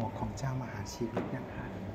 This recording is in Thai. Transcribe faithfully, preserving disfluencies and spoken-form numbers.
ของเจ้ามหาชีวิตนะคะ